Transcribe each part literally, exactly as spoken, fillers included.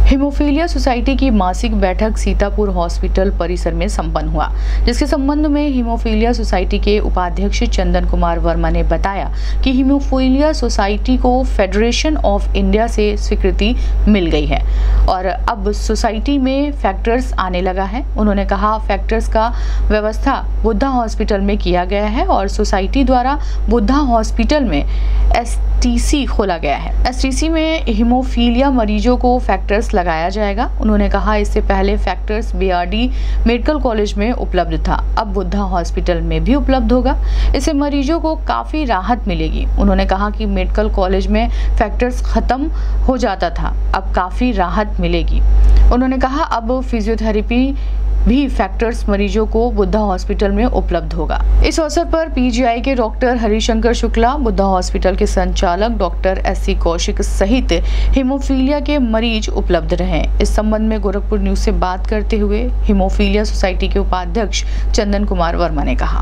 Haemophilia society की मासिक बैठक सीतापुर हॉस्पिटल परिसर में संपन्न हुआ, जिसके संबंध में हीमोफीलिया सोसाइटी के उपाध्यक्ष चंदन कुमार वर्मा ने बताया कि हीमोफीलिया सोसाइटी को फेडरेशन ऑफ इंडिया से स्वीकृति मिल गई है और अब सोसाइटी में फैक्टर्स आने लगा है। उन्होंने कहा, फैक्टर्स का व्यवस्था बुद्धा हॉस्पिटल में किया गया है और सोसाइटी द्वारा बुद्धा हॉस्पिटल में एस टी सी खोला गया है। एस टी सी में हीमोफीलिया मरीजों को फैक्टर्स लगाया जाएगा। उन्होंने कहा, इससे पहले factors B R D medical college में उपलब्ध था, अब बुद्धा हॉस्पिटल में भी उपलब्ध होगा। इससे मरीजों को काफ़ी राहत मिलेगी। उन्होंने कहा कि मेडिकल कॉलेज में फैक्टर्स खत्म हो जाता था, अब काफ़ी राहत मिलेगी। उन्होंने कहा, अब फिजियोथेरेपी भी फैक्टर्स मरीजों को बुद्धा हॉस्पिटल में उपलब्ध होगा। इस अवसर पर पी जी आई के डॉक्टर हरिशंकर शुक्ला, बुद्धा हॉस्पिटल के संचालक डॉक्टर एस सी कौशिक सहित हीमोफीलिया के मरीज उपलब्ध रहे। इस संबंध में गोरखपुर न्यूज से बात करते हुए हीमोफीलिया सोसाइटी के उपाध्यक्ष चंदन कुमार वर्मा ने कहा,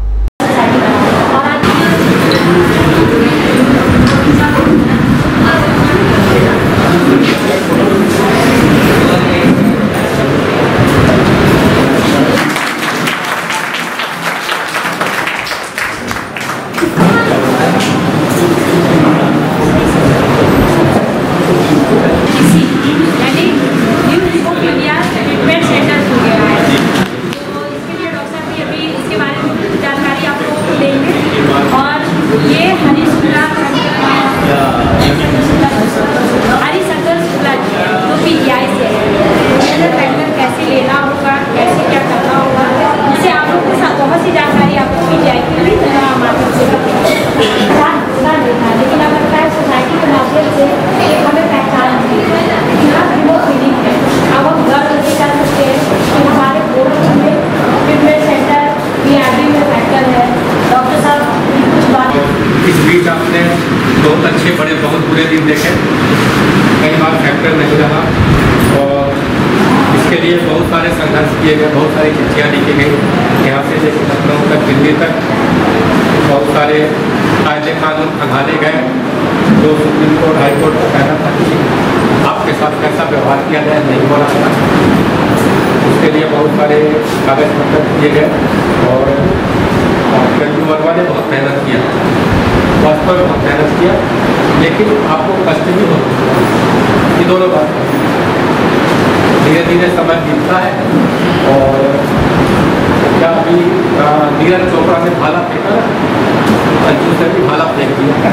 आपने बहुत अच्छे बड़े बहुत बुरे दिन देखे, कई बार फैक्टर नहीं रहा और इसके लिए बहुत सारे संघर्ष किए गए, बहुत सारी चिट्ठियाँ लिखी गई, यहाँ से लेकर लखनऊ तक, दिल्ली तक बहुत सारे कायदे कानून खंगाले गए। जो सुप्रीम कोर्ट हाई कोर्ट का कहना था कि आपके साथ कैसा व्यवहार किया जाए नहीं हो रहा था, उसके लिए बहुत सारे कागज पत्र किए गए और चंदू वर्मा ने बहुत मेहनत किया, वास्तव में बहुत मेहनत किया, लेकिन आपको कष्ट भी होता है। ये दोनों बात धीरे धीरे समय बीतता है और क्या अभी नीरज चोपड़ा ने भाला फेंका ना, अंजू से भी भाला फेंक दिया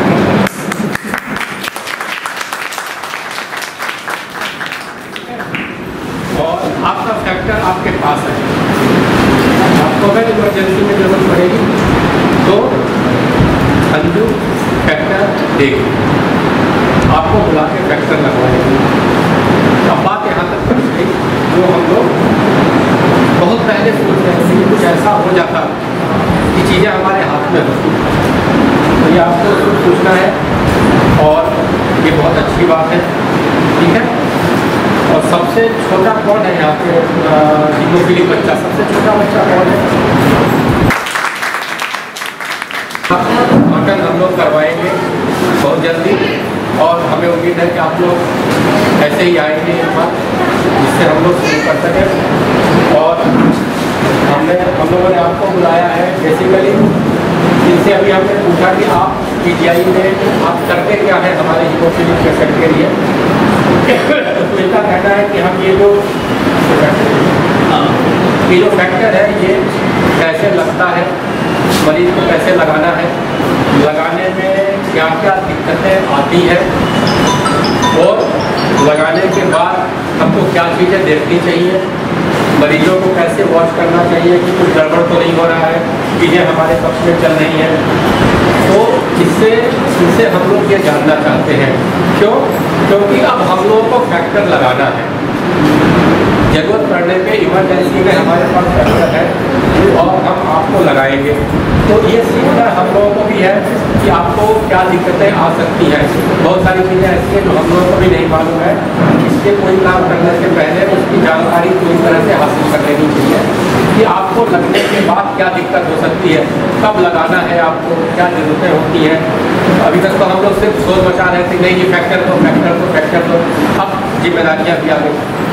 और आपका फैक्टर आपके पास है। आपको अगर इमरजेंसी में जरूरत पड़ेगी तो अंजू फैक्टर देगी, आपको बुला के फैक्टर लगवाएगी। अब बात यहाँ तक पहुँच गई जो हम लोग बहुत पहले सोच रहे थे कि कुछ ऐसा हो जाता कि चीज़ें हमारे हाथ में होती, तो ये आपको सोचना है और ये बहुत अच्छी बात है, ठीक है। और सबसे छोटा कौन है यहाँ पे हीमोफीलिक बच्चा, सबसे छोटा बच्चा कौन है? मटन हम लोग करवाएंगे बहुत जल्दी और हमें उम्मीद है कि आप लोग ऐसे ही आएंगे एक बार, जिससे हम लोग शुरू कर सकें। और हमने हम लोगों ने आपको बुलाया है बेसिकली, जिनसे अभी हमने पूछा कि आप पी जी आई में आप करते क्या है हमारे हीमोफीलिक पेशेंट के लिए, तो इनका कहना है कि हम ये जो ये जो फैक्टर है ये कैसे लगता है, मरीज को कैसे लगाना है, लगाने में क्या क्या दिक्कतें आती है और लगाने के बाद हमको क्या चीज़ें देखनी चाहिए, मरीजों को कैसे वॉच करना चाहिए कि कुछ गड़बड़ तो नहीं हो रहा है, चीज़ें हमारे पक्ष में चल रही हैं। तो इससे इससे हम लोग ये जानना चाहते हैं, क्यों? क्योंकि अब हम लोगों को फैक्टर लगाना है, जरूरत पड़ने पे इमरजेंसी में हमारे पास फैक्टर है और हम आपको लगाएंगे। तो ये सीखना हम लोगों को भी है कि आपको क्या दिक्कतें आ सकती हैं। बहुत सारी चीज़ें ऐसी हैं जो हम लोगों को भी नहीं मालूम है, इसके कोई काम करने से पहले उसकी जानकारी पूरी तरह से हासिल कर लेनी चाहिए कि आपको लगने के बाद क्या दिक्कत हो सकती है, कब लगाना है, आपको क्या ज़रूरतें होती हैं। अभी तक तो हम लोग सिर्फ शोर मचा रहे थे, नहीं ये फैक्टर तो फैक्टर तो फैक्टर तो, अब जिम्मेदारियाँ भी आ गई।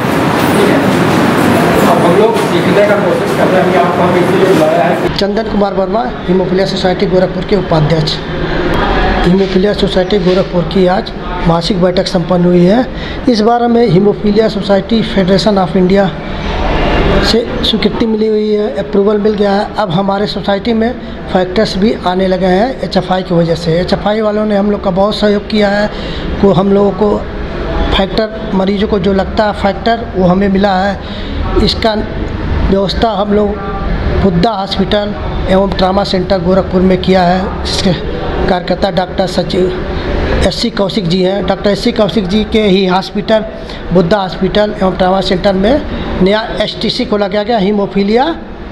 ठीक है। अब हम लोग सीखने का कोशिश कर रहे हैं कि आपको हम इसलिए बुलाया है। चंदन कुमार वर्मा, हीमोफीलिया सोसाइटी गोरखपुर के उपाध्यक्ष। हीमोफीलिया सोसाइटी गोरखपुर की आज मासिक बैठक संपन्न हुई है। इस बार हमें haemophilia society federation of India से स्वीकृति मिली हुई है, अप्रूवल मिल गया है। अब हमारे सोसाइटी में फैक्टर्स भी आने लगे हैं एच एफ आई की वजह से। एच एफ आई वालों ने हम लोग का बहुत सहयोग किया है, को हम लोगों को फैक्टर, मरीजों को जो लगता है फैक्टर वो हमें मिला है। इसका व्यवस्था हम लोग बुद्धा हॉस्पिटल एवं ट्रामा सेंटर गोरखपुर में किया है, जिसके कार्यकर्ता डॉक्टर सचिव एस सी कौशिक जी हैं। Doctor S C Kaushik ji के ही हॉस्पिटल बुद्धा हॉस्पिटल एवं ट्रामा सेंटर में नया एस टी सी खोला गया गया हीमोफीलिया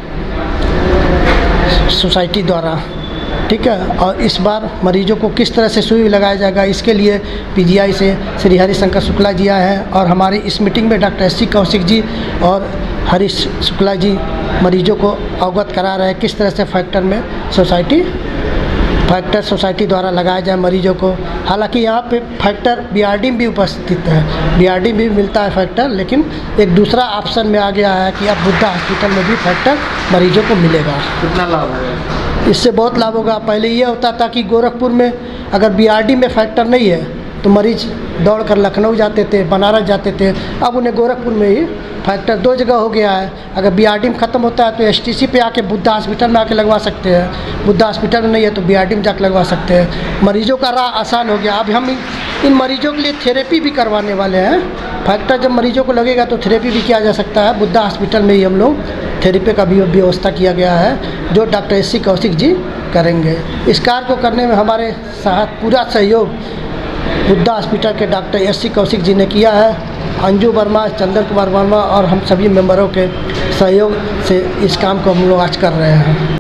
सोसाइटी द्वारा, ठीक है। और इस बार मरीजों को किस तरह से सुई लगाया जाएगा, इसके लिए पी जी आई से श्री हरिशंकर शुक्ला जी आए हैं और हमारी इस मीटिंग में doctor S C Kaushik ji और हरीश शुक्ला जी मरीजों को अवगत करा रहे हैं किस तरह से फैक्टर में सोसाइटी फैक्टर सोसाइटी द्वारा लगाया जाए मरीजों को। हालांकि यहाँ पे फैक्टर बी आर डी में भी उपस्थित है, बी आर डी में भी मिलता है फैक्टर, लेकिन एक दूसरा ऑप्शन में आ गया है कि अब बुद्धा हॉस्पिटल में भी फैक्टर मरीजों को मिलेगा। कितना लाभ होगा? इससे बहुत लाभ होगा। पहले ये होता था कि गोरखपुर में अगर बी आर डी में फैक्टर नहीं है तो मरीज दौड़ कर लखनऊ जाते थे, बनारस जाते थे। अब उन्हें गोरखपुर में ही फैक्टर दो जगह हो गया है। अगर बी आर डी में ख़त्म होता है तो एस टी सी पे आके बुद्धा हॉस्पिटल में आके लगवा सकते हैं, बुद्धा हॉस्पिटल में नहीं है तो बी आर डी में जाकर लगवा सकते हैं। मरीजों का राह आसान हो गया। अब हम इन, इन मरीजों के लिए थेरेपी भी करवाने वाले हैं। फैक्टर जब मरीजों को लगेगा तो थेरेपी भी किया जा सकता है। बुद्धा हॉस्पिटल में ही हम लोग थेरेपी का भी व्यवस्था किया गया है, जो doctor S C Kaushik ji करेंगे। इस कार्य को करने में हमारे साथ पूरा सहयोग बुद्धा हॉस्पिटल के doctor S C Kaushik ji ने किया है। अंजू वर्मा, चंदन कुमार वर्मा और हम सभी मेंबरों के सहयोग से इस काम को हम लोग आज कर रहे हैं।